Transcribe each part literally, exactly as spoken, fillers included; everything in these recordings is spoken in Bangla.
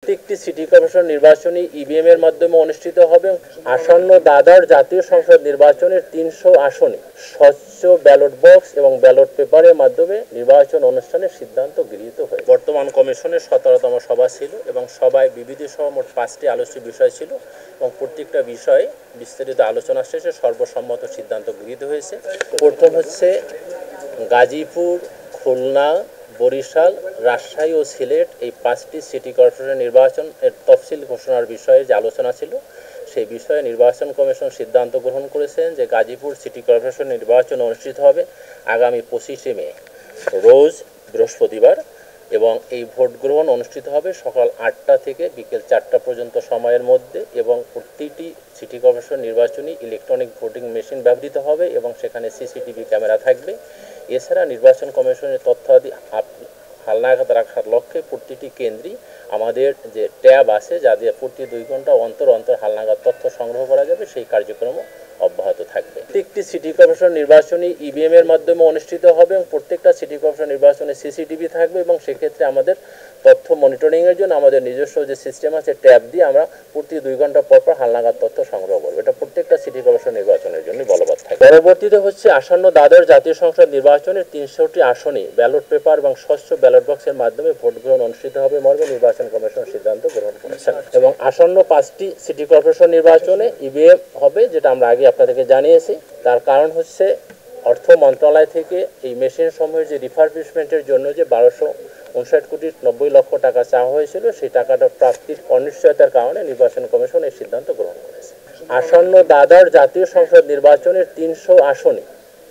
প্রত্যেকটি সিটি কর্পোরেশন নির্বাচনী ইভিএম এর মাধ্যমে অনুষ্ঠিত হবে। আসন্ন দ্বাদশ জাতীয় সংসদ নির্বাচনের তিনশো আসনে স্বচ্ছ ব্যালট বক্স এবং ব্যালট পেপারের মাধ্যমে নির্বাচন অনুষ্ঠানের সিদ্ধান্ত গৃহীত হয়েছে। বর্তমান কমিশনের সতেরোতম সভা ছিল এবং সভায় বিবিধ সহ মোট পাঁচটি আলোচ্য বিষয় ছিল এবং প্রত্যেকটা বিষয়ে বিস্তারিত আলোচনা শেষে সর্বসম্মত সিদ্ধান্ত গৃহীত হয়েছে। প্রথম হচ্ছে গাজীপুর, খুলনা, বরিশাল, রাজশাহী ও সিলেট এই পাঁচটি সিটি কর্পোরেশন নির্বাচন এর তফসিল ঘোষণার বিষয়ে যে আলোচনা ছিল সেই বিষয়ে নির্বাচন কমিশন সিদ্ধান্ত গ্রহণ করেছেন যে গাজীপুর সিটি কর্পোরেশন নির্বাচন অনুষ্ঠিত হবে আগামী পঁচিশে মে রোজ বৃহস্পতিবার এবং এই ভোট গ্রহণ অনুষ্ঠিত হবে সকাল আটটা থেকে বিকেল চারটা পর্যন্ত সময়ের মধ্যে এবং প্রতিটি সিটি কর্পোরেশন নির্বাচনী ইলেকট্রনিক ভোটিং মেশিন ব্যবহৃত হবে এবং সেখানে সিসিটিভি ক্যামেরা থাকবে। এছাড়া নির্বাচন কমিশনের তথ্যাদি হালনাগাদ রাখার লক্ষ্যে প্রতিটি কেন্দ্রই আমাদের যে ট্যাব আছে যা দিয়ে প্রতি দুই ঘন্টা অন্তর অন্তর হালনাগাদ তথ্য সংগ্রহ করা যাবে সেই কার্যক্রম অব্যাহত থাকবে। প্রত্যেকটি সিটি কর্পোরেশন নির্বাচনী ইভিএম এর মাধ্যমে অনুষ্ঠিত হবে এবং প্রত্যেকটা সিটি কর্পোরেশন নির্বাচনে সিসিটিভি থাকবে এবং সেক্ষেত্রে আমাদের তথ্য মনিটরিং এর জন্য আমাদের নিজস্ব যে সিস্টেম আছে ট্যাব দিয়ে আমরা প্রতি দুই ঘন্টা পর পর হালনাগাদ তথ্য সংগ্রহ করবো। এটা প্রত্যেকটা সিটি কর্পোরেশন নির্বাচনের জন্য বলবৎ থাকে। পরবর্তীতে হচ্ছে আসন্ন দ্বাদশ জাতীয় সংসদ নির্বাচনের তিনশোটি আসনে ব্যালট পেপার এবং স্বচ্ছ ব্যালট বক্সের মাধ্যমে ভোট গ্রহণ অনুষ্ঠিত হবে মর্মে নির্বাচন কমিশন সিদ্ধান্ত গ্রহণ করেছেন এবং আসন্ন পাঁচটি সিটি কর্পোরেশন নির্বাচনে ইভিএম হবে যেটা আমরা আগে আপনাদেরকে জানিয়েছি। তার কারণ হচ্ছে অর্থ মন্ত্রণালয় থেকে এই মেশিন সমূহের যে রিফারবিশমেন্টের জন্য যে বারোশো উনষাট কোটি নব্বই লক্ষ টাকা চাওয়া হয়েছিল সেই টাকাটা প্রাপ্তির অনিশ্চয়তার কারণে নির্বাচন কমিশন এই সিদ্ধান্ত গ্রহণ করেছে। আসন্ন দ্বাদশ জাতীয় সংসদ নির্বাচনের তিনশো আসনে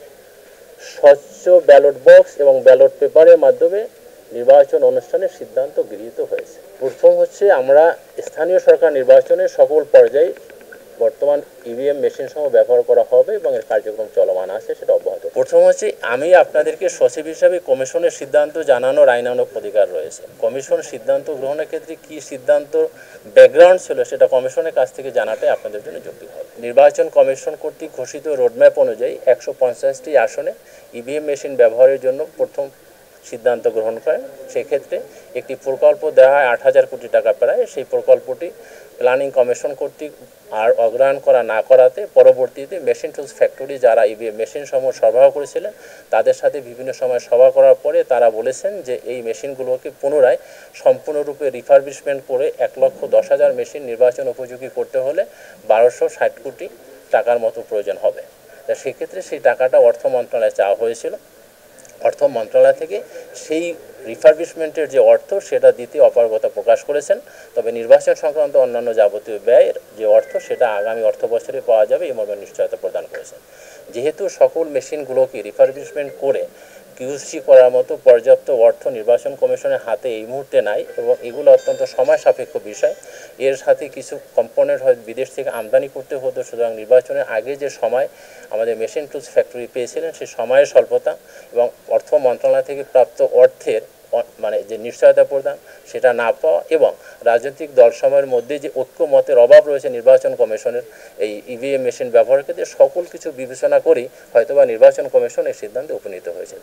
স্বচ্ছ ব্যালট বক্স এবং ব্যালট পেপারের মাধ্যমে নির্বাচন অনুষ্ঠানের সিদ্ধান্ত গৃহীত হয়েছে। প্রথম হচ্ছে আমরা স্থানীয় সরকার নির্বাচনের সকল পর্যায়ে বর্তমান ইভিএম মেশিন সমূহ ব্যবহার করা হবে এবং এর কার্যক্রম চলমান আছে সেটা অব্যাহত। প্রথম হচ্ছে আমি আপনাদেরকে সচিব হিসাবে কমিশনের সিদ্ধান্ত জানানোর আইনানুগ অধিকার রয়েছে। কমিশন সিদ্ধান্ত গ্রহণের ক্ষেত্রে কি সিদ্ধান্ত ব্যাকগ্রাউন্ড ছিল সেটা কমিশনের কাছ থেকে জানাটাই আপনাদের জন্য যৌক্তিক হবে। নির্বাচন কমিশন কর্তৃক ঘোষিত রোডম্যাপ অনুযায়ী একশো পঞ্চাশটি আসনে ইভিএম মেশিন ব্যবহারের জন্য প্রথম সিদ্ধান্ত গ্রহণ করেন। সেক্ষেত্রে একটি প্রকল্প দেওয়া হয় আট হাজার কোটি টাকা প্রায়। সেই প্রকল্পটি প্ল্যানিং কমিশন কর্তৃক আর অগ্রহণ করা না করাতে পরবর্তীতে মেশিন টুলস ফ্যাক্টরি যারা ইভিএম মেশিন সমূহ সরবরাহ করেছিলেন তাদের সাথে বিভিন্ন সময় সভা করার পরে তারা বলেছেন যে এই মেশিনগুলোকে পুনরায় সম্পূর্ণরূপে রিফারবিশমেন্ট করে এক লক্ষ দশ হাজার মেশিন নির্বাচন উপযোগী করতে হলে বারোশো ষাট কোটি টাকার মতো প্রয়োজন হবে। তা সেক্ষেত্রে সেই টাকাটা অর্থ মন্ত্রণালয়ে চাওয়া হয়েছিল। অর্থ মন্ত্রণালয় থেকে সেই রিফারবিশমেন্টের যে অর্থ সেটা দিতে অপারগতা প্রকাশ করেছেন, তবে নির্বাচন সংক্রান্ত অন্যান্য যাবতীয় ব্যয়ের যে অর্থ সেটা আগামী অর্থ বছরে পাওয়া যাবে এই মর্মে নিশ্চয়তা প্রদান করেছেন। যেহেতু সকল মেশিনগুলোকে রিফারবিশমেন্ট করে কিউসি করার মতো পর্যাপ্ত অর্থ নির্বাচন কমিশনের হাতে এই মুহূর্তে নাই এবং এগুলো অত্যন্ত সময় সাপেক্ষ বিষয়, এর সাথে কিছু কম্পোনেন্ট হয়তো বিদেশ থেকে আমদানি করতে হতো, সুতরাং নির্বাচনের আগে যে সময় আমাদের মেশিন টুলস ফ্যাক্টরি পেয়েছিলেন সেই সময়ের স্বল্পতা এবং অর্থ মন্ত্রণালয় থেকে প্রাপ্ত অর্থের মানে যে নিশ্চয়তা প্রদান সেটা না পাওয়া এবং রাজনৈতিক দলসমূহের মধ্যে যে ঐক্যমতের অভাব রয়েছে নির্বাচন কমিশনের এই ইভিএম মেশিন ব্যবহারের ক্ষেত্রে সকল কিছু বিবেচনা করেই হয়তোবা নির্বাচন কমিশন এই সিদ্ধান্তে উপনীত হয়েছে।